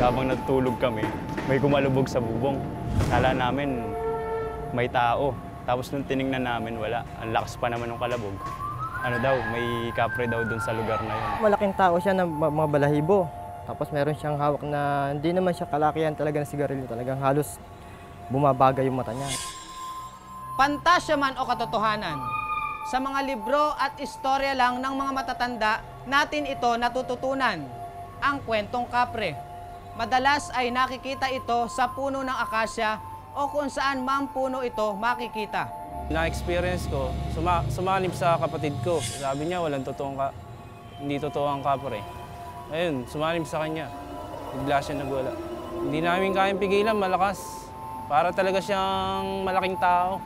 habang natutulog kami, may kumalubog sa bubong. Kala namin may tao. Tapos nung tiningnan namin, wala. Ang lakas pa naman ng kalabog. Ano daw, may kapre daw dun sa lugar na yun. Malaking tao siya na mga balahibo. Tapos meron siyang hawak na hindi naman siya kalakihan talaga ng sigarilyo. Talagang halos bumabaga yung mata niya. Pantasya man o katotohanan, sa mga libro at istorya lang ng mga matatanda, natin ito natututunan, ang kwentong kapre. Madalas ay nakikita ito sa puno ng akasya o kung saan mang puno ito makikita. Na-experience ko, sumalib sa kapatid ko. Sabi niya, hindi totoo ang kapre. Ayun, sumalib sa kanya. Bigla siya nagwala. Hindi namin kayang pigilan, malakas. Para talaga siyang malaking tao.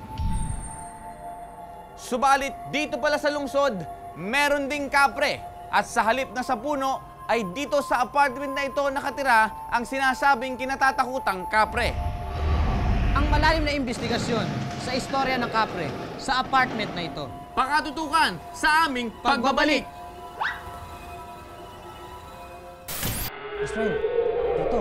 Subalit dito pala sa lungsod, meron ding kapre. At sa halip na sa puno, ay dito sa apartment na ito nakatira ang sinasabing kinatatakutang kapre. Ang malalim na investigasyon sa istorya ng kapre sa apartment na ito. Pakatutukan sa aming pagbabalik. Best friend, dito.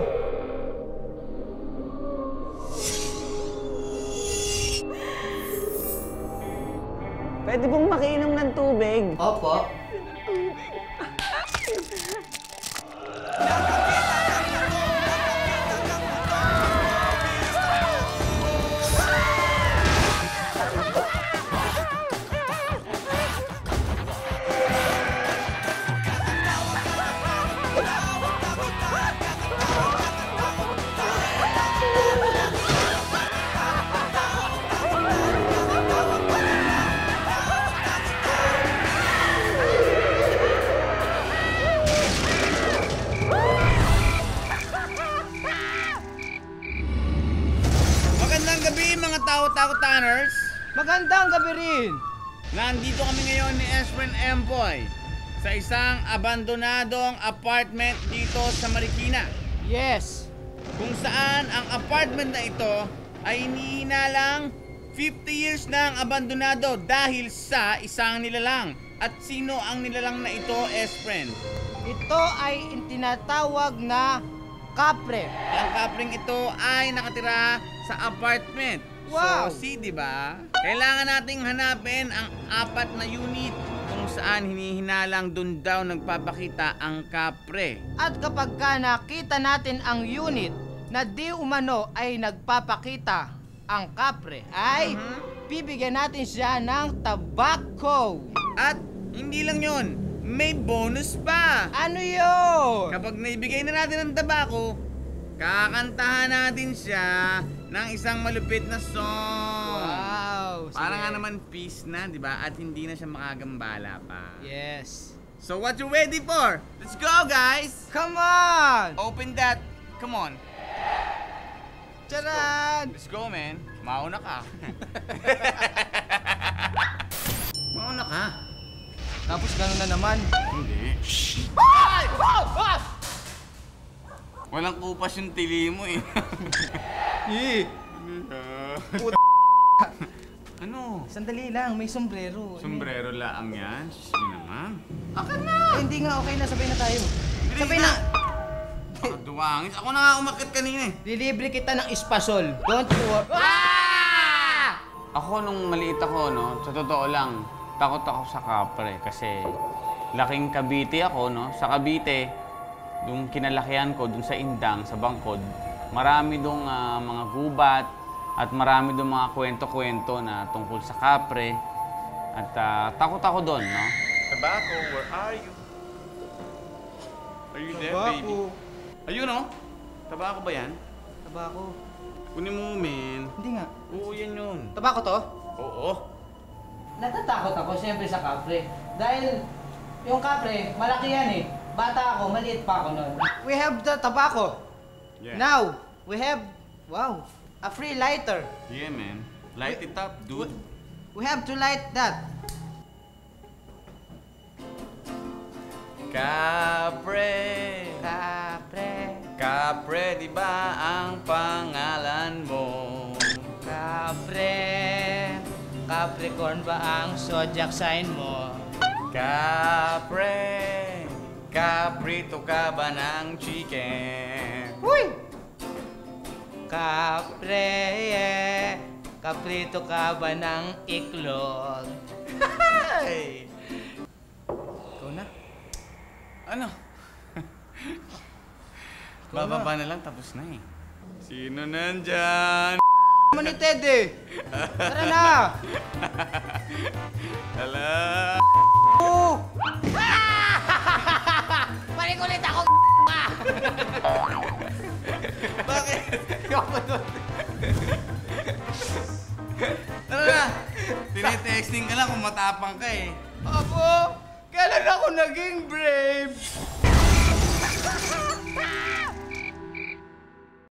Pwede bang makiinom ng tubig? Opo. Magandang gabi mga tao-tao-taners. Magandang gabi rin. Nandito kami ngayon ni Espren Empoy sa isang abandonadong apartment dito sa Marikina. Yes. Kung saan ang apartment na ito ay hinihinalang 50 years na ang abandonado dahil sa isang nilalang. At sino ang nilalang na ito, Espren? Ito ay tinatawag na kapre. Ang kapring ito ay nakatira sa apartment. Wow! So, see, di ba? Kailangan nating hanapin ang 4 na unit kung saan hinihinalang dun daw nagpapakita ang kapre. At kapag ka nakita natin ang unit na di umano ay nagpapakita ang kapre, ay bibigyan natin siya ng tabako. At hindi lang yon, may bonus pa. Ano yun? Kapag naibigay na natin ang tabako, kakantahan natin siya ng isang malupit na song. Wow! Para sige. nga naman peace na, di ba? At hindi na siya makagambala pa. Yes. So what you ready for? Let's go, guys! Come on! Open that. Come on. Charan! Let's go, man. Mauna ka. Mauna ka. Tapos gano'n na naman. Hindi. Ay! Oh! Oh! Walang kupas yung tili mo eh. Ano? Sandali lang, may sombrero. Sombrero laang yan? Sige naman. Akan na! Hindi nga, okay na, sabay na tayo. Dili Sabay na. na! Duwangis. Ako na nga umakit kanina eh. Lilibre kita ng espasol. Don't worry. Ako nung maliit ako, no, sa totoo lang, takot ako sa kapre kasi laking Cavite ako, no. Sa Cavite, yung kinalakihan ko dun sa Indang, sa Bangkod, marami dong mga gubat at marami dong mga kwento-kwento na tungkol sa kapre. At takot ako doon, no. Tabako, where are you? Are you there, baby? Ayun, no? Tabako ba yan? Tabako. Kunin mo, men. Hindi nga. Oo, yan yun. Tabako to? Oo. Natatakot ako siyempre sa kapre. Dahil yung kapre, malaki yan eh. Bata ako, maliit pa ako noon. We have the tobacco. Yeah. Now, we have, wow, a free lighter. Yeah, man. Light it up, dude. We have to light that. Kapre. Kapre, Kapre, di ba ang pangalan mo? kapre, Capricorn ba ang zodiac sign mo? Kapre. Kaprito ka ba ng chicken? Huy! Kapre, kaprito ka ba ng iklog? Hay! Ikaw na. Ano? Bababa na lang, tapos na eh. Sino nandyan? Naman ni Ted eh. Tara na! Hala! Oh! Balik ulit ako, ka! Bakit? Ayoko doon. Tara na! Tinetexting ka lang kung matapang ka eh. Ako, kailan ako naging brave?